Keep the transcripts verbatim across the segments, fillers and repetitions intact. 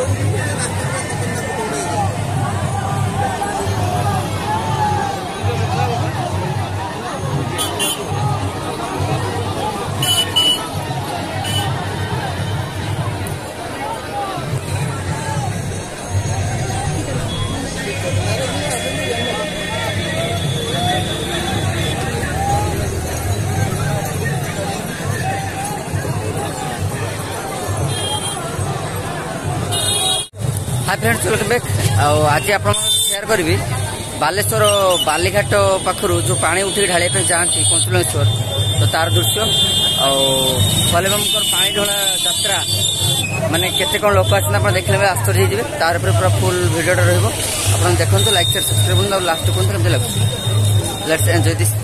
Hi friends welcome back. आज आप share करी बालेश्वर बालीघाट पाखर जो पानी उठे ढालिया जाती पंचुलेश्वर तो तार दृश्य आलेमकर पानी ढला यात्रा माने केते कौन लोक आस देखने आश्चर्य होइबे। तार ऊपर पूरा फुल वीडियो रहिबो आपन देखंतु लाइक शेयर सब्सक्राइब और लास्ट कोन केमते लागु। लेट्स एंजॉय दिस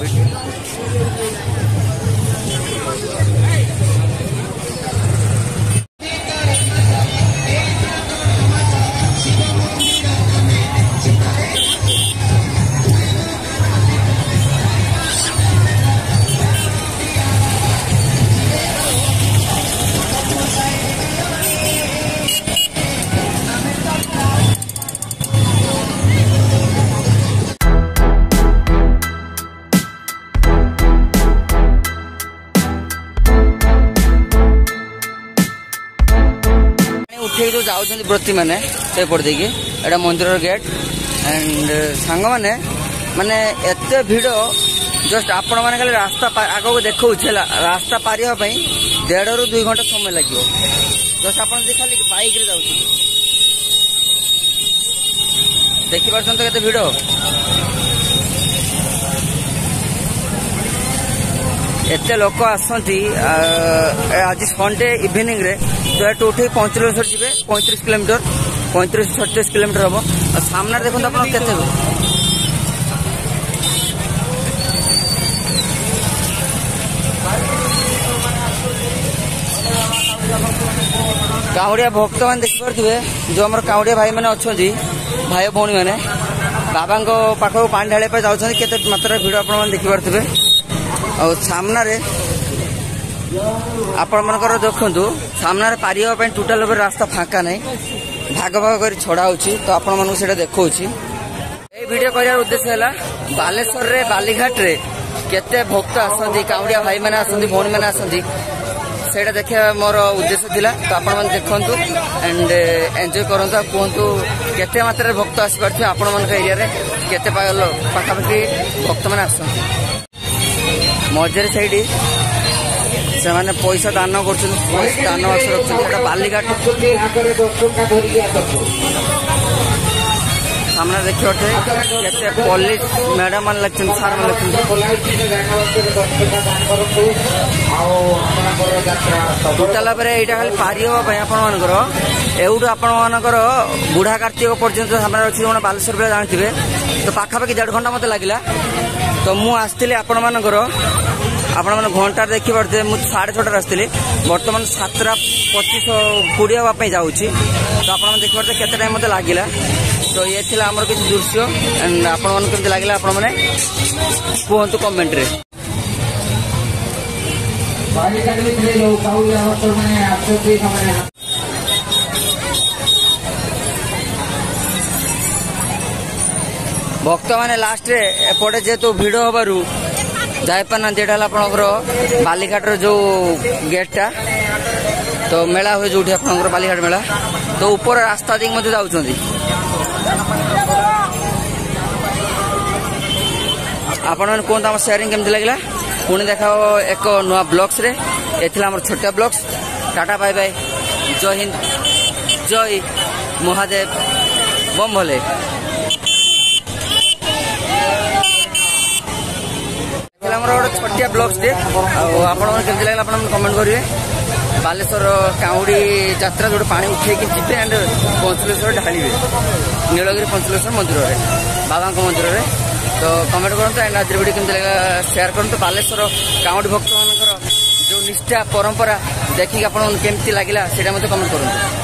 जो जाऊँ व्रती मैंने से पड़ देगी एटा मंदिर गेट एंड सांग मैंने माने एते भिड़ जस्ट आपण मैंने खाली रास्ता आग को देखा रास्ता पारि डेढ़ रु दुई घंटा समय लगे जस्ट आप खाली बाइक रे जाऊ देखी पार्थ केते भिड़ एते लोक आसती आज संडे इवनिंग रे तो एट उठे पंचलेश्वर जी पैंतीस किलोमीटर पैंतीस छत्तीस किलोमीटर हम सामने देखते आप केते काउड़िया भक्त मैंने देखिपे जो आम काउड़िया भाई मैंने अच्छा भाई भौणी मैंने बाबा पाखक पानी ढालिया जाऊँ केते मात्रा भिड़ आप देखिपे और सामने आपण मनकर देखु सामने पारिबा टोटाल रास्ता फाँका नहीं भाग भाग कर छड़ा होची तो आपण मन से देखा वीडियो कर उद्देश्य है बालेश्वर रे बालीघाट रे केते भक्त आसती काउड़िया भाई मैंने आसती भौणी मैंने आसती से देखा मोर उद्देश्य थिला तो आपण मन देखंतु एंड एंजॉय करंतु कहतु केते मात्रा भक्त आसी पारथि आपण मन एरिया रे केते पाखापाखि भक्त मैंने आसती मझे साइड से माने पैसा दान कर दान बाक्स रखते बालीघाट सामने देखिए केते पुलिस मैडम मान लगते सार मान टोटाल खाली पारि हाँपर एवं आपर बुढ़ा कार्तिक पर्यटन सामने अच्छी जो बालेश्वर पे जानते तो पाखापाखि देढ़ घंटा मत लगे तो मुझे आसती आपण मानकर आपण मैंने घंटा देखी पारे मुझे साढ़े छटार आसती बर्तमान सातटा पचीस कोड़े हाँपाई जाऊँ तो आप देखिए केते टाइम मत लगे तो ये थी आमर किसी दृश्य एंड आपण मन केमती लगे आपण मैंने कहतु कमेंट रे। भक्त मैंने लास्ट एपटे जेहेतु भिड़ हबारू जापाना जेटा आपणकर बालीघाटर जो गेटा तो मेला हुए जो आपणकर बालीघाट मेला तो ऊपर रास्ता देख मत जाऊँच आपण मैंने कहते आम शेयरिंग केमती लगे पुणी देखा एक नुआ ब्लॉग्स रे ये आम छोटा ब्लॉग्स टाटा बाय बाय जय हिंद जय महादेव बम भले गोटे छोटिया ब्लॉग्स टे आपमती लगे आप कमेंट करेंगे बालेश्वर काउड़ी यात्रा जो पानी उठे जी एंड पंचलेश्वर ढालिबे नीलगिरी पंचलेश्वर मंदिर में बाबा मंदिर में तो कमेंट करूँ एंड आज वीडियो केमती लगा शेयर करूँ बालेश्वर काउड़ी भक्त मान जो निष्ठा परंपरा देखिए आपन केमती लगे से कमेंट करूँ।